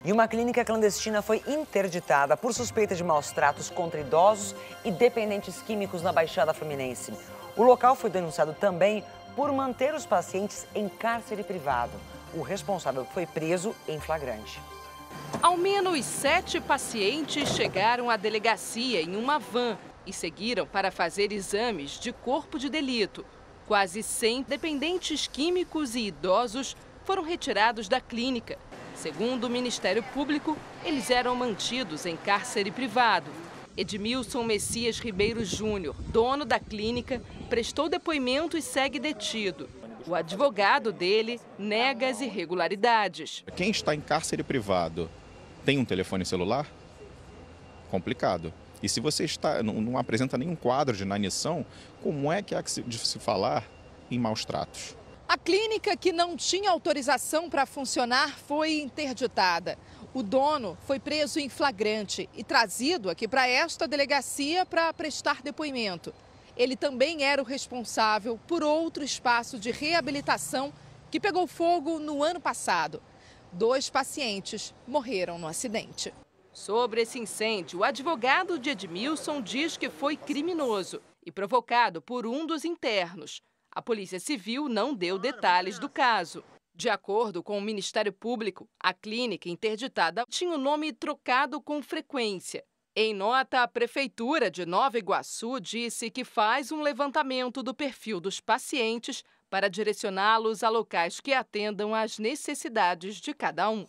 E uma clínica clandestina foi interditada por suspeita de maus tratos contra idosos e dependentes químicos na Baixada Fluminense. O local foi denunciado também por manter os pacientes em cárcere privado. O responsável foi preso em flagrante. Ao menos 7 pacientes chegaram à delegacia em uma van e seguiram para fazer exames de corpo de delito. Quase 100 dependentes químicos e idosos foram retirados da clínica. Segundo o Ministério Público, eles eram mantidos em cárcere privado. Edmilson Messias Ribeiro Júnior, dono da clínica, prestou depoimento e segue detido. O advogado dele nega as irregularidades. Quem está em cárcere privado tem um telefone celular? Complicado. E se você não apresenta nenhum quadro de inanição, como é que há de se falar em maus tratos? A clínica, que não tinha autorização para funcionar, foi interditada. O dono foi preso em flagrante e trazido aqui para esta delegacia para prestar depoimento. Ele também era o responsável por outro espaço de reabilitação que pegou fogo no ano passado. 2 pacientes morreram no acidente. Sobre esse incêndio, o advogado de Edmilson diz que foi criminoso e provocado por um dos internos. A Polícia Civil não deu detalhes do caso. De acordo com o Ministério Público, a clínica interditada tinha o nome trocado com frequência. Em nota, a Prefeitura de Nova Iguaçu disse que faz um levantamento do perfil dos pacientes para direcioná-los a locais que atendam às necessidades de cada um.